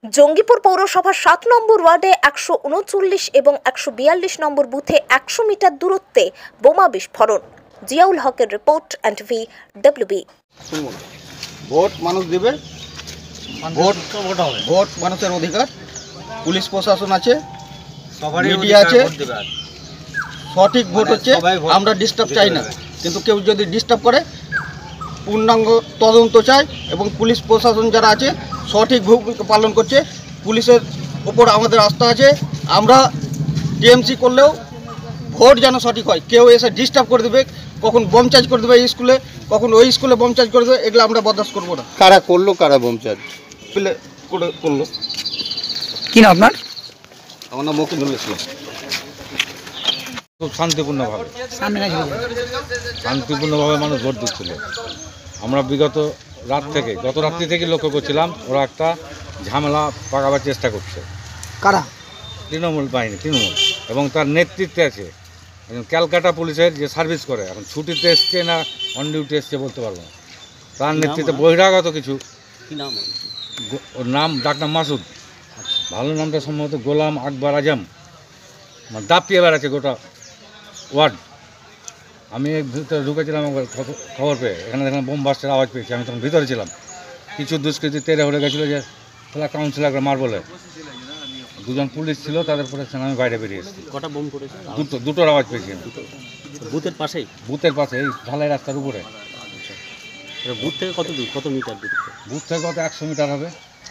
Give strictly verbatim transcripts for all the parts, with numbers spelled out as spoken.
জঙ্গিপুর পৌরসভার সাত নম্বর ওয়ার্ডে একশো উনচল্লিশ এবং একশো বিয়াল্লিশ নম্বর বুথে একশো মিটার দূরত্বে বোমা বিস্ফোরণ। জিয়াউল হকের রিপোর্ট, এনটিভি ডব্লিউবি। ভোট মানুষ দেবে, ভোট ভোট মানুষের অধিকার। পুলিশ প্রশাসন আছে, মিডিয়া আছে, সঠিক ভোট হচ্ছে। আমরা ডিস্টার্ব চাই না, কিন্তু কেউ যদি ডিস্টার্ব করে পূর্ণাঙ্গ তদন্ত চাই এবং পুলিশ প্রশাসন যারা আছে সঠিক ভূমিকা পালন করছে। পুলিশের ওপর আমাদের আস্থা আছে। আমরা টিএমসি করলেও ভোট যেন সঠিক হয়। কেউ এসে ডিস্টার্ব করে দেবে, কখন বোম চার্জ করে দেবে এই স্কুলে, কখন ওই স্কুলে বোম চার্জ করে দেবে, এগুলো আমরা বরদাস্ত করবো না। কারা করলো, কারা বোম চার্জ করে করলো? কি না আপনার? আমার নাম মকিনুল ইসলাম। খুব শান্তিপূর্ণভাবে শান্তিপূর্ণভাবে মানুষ ভোট দিচ্ছিল। আমরা বিগত রাত থেকে গত রাত্রি থেকে লক্ষ্য করছিলাম ওরা একটা ঝামেলা পাকাবার চেষ্টা করছে। কারা? তৃণমূল বাহিনী, তৃণমূল এবং তার নেতৃত্বে আছে ক্যালকাটা পুলিশের যে সার্ভিস করে, এখন ছুটিতে এসছে না অন ডিউটি এসছে বলতে পারবো না। তার নেতৃত্বে বহিরাগত কিছু, ওর নাম ডাক্তার মাসুদ, ভালো নামটা সম্ভবত গোলাম আকবর আজম, মানে দাপিয়ে বেড়াচ্ছে গোটা ওয়ার্ড। আমি ভিতরে ঢুকেছিলাম, খবর পেয়ে এখানে দেখলাম বোম বাস্টের আওয়াজ পেয়েছি। আমি তখন ভিতরে ছিলাম। কিছু দুষ্কৃতী তেরে হয়ে গেছিলো যে খেলা কাউন্সিলারকে মার বলে, দুজন পুলিশ ছিল, তাদের পরে আমি বাইরে বেরিয়ে এসেছি। কটা বোম করেছে? দুটো দুটোর আওয়াজ পেয়েছি। বুথের পাশেই? বুথের পাশে, এই ঢালাই রাস্তার উপরে। বুথ থেকে কত দূর, কত মিটার দূর? বুথ থেকে কত একশো মিটার হবে।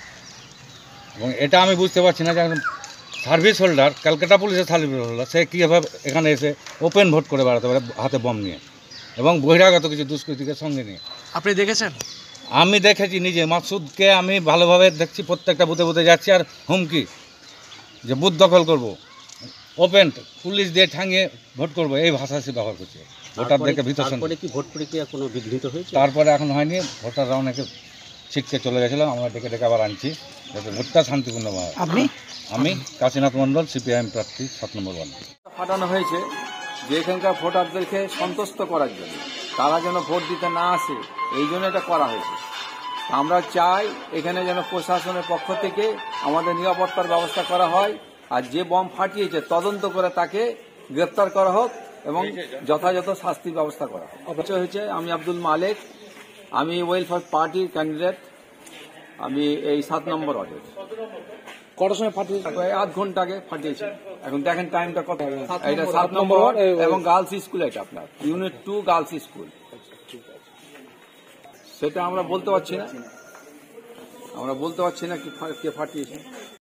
এবং এটা আমি বুঝতে পারছি না যে একজন সার্ভিস হোল্ডার, ক্যালকাটা পুলিশের সার্ভিস হোল্ডার, সে কীভাবে এখানে এসে ওপেন ভোট করে বেড়াতে পারে হাতে বম নিয়ে এবং বহিরাগত কিছু দুষ্কৃতীকে সঙ্গে নিয়ে। আপনি দেখেছেন? আমি দেখেছি নিজে। মাসুদকে আমি ভালোভাবে দেখছি, প্রত্যেকটা বুথে বুথে যাচ্ছি আর হুমকি যে বুথ দখল করব, ওপেন পুলিশ দিয়ে ঠাঙিয়ে ভোট করব, এই ভাষা সে ব্যবহার করছে। ভোটার দেখে ভিতর তারপরে কি ভোট প্রক্রিয়া কোনো বিঘ্নিত হয়েছে? তারপরে এখন হয়নি, ভোটাররা অনেকে ছিটকে চলে গেছিলাম। আমরা ডেকে ডেকে আবার আনছি যাতে ভোটটা শান্তিপূর্ণভাবে। আপনি? আমি কাশীনাথ মণ্ডল, সিপিআইএম প্রার্থী, সাত নম্বর ওয়ার্ড। ফাটানো হয়েছে যে এখানকার ভোটারদেরকে সন্তুষ্ট করার জন্য, তারা যেন ভোট দিতে না আসে, এই জন্য এটা করা হয়েছে। আমরা চাই এখানে যেন প্রশাসনের পক্ষ থেকে আমাদের নিরাপত্তার ব্যবস্থা করা হয়, আর যে বম ফাটিয়েছে তদন্ত করে তাকে গ্রেপ্তার করা হোক এবং যথাযথ শাস্তির ব্যবস্থা করা হোক। অবশ্যই হয়েছে। আমি আব্দুল মালেক, আমি ওয়েলফেয়ার পার্টির ক্যান্ডিডেট। আমি এই সাত নম্বর ওয়ার্ডে। কটার সময় ফাটিয়েছে? আধ ঘন্টা আগে ফাটিয়েছে। এখন দেখেন টাইমটা কত। এটা সাত নম্বর ওয়ার্ড এবং গার্লস স্কুল, এটা আপনার ইউনিট টু গার্লস স্কুল। সেটা আমরা বলতে পারছি না, আমরা বলতে পারছি না কি কে ফাটিয়েছে।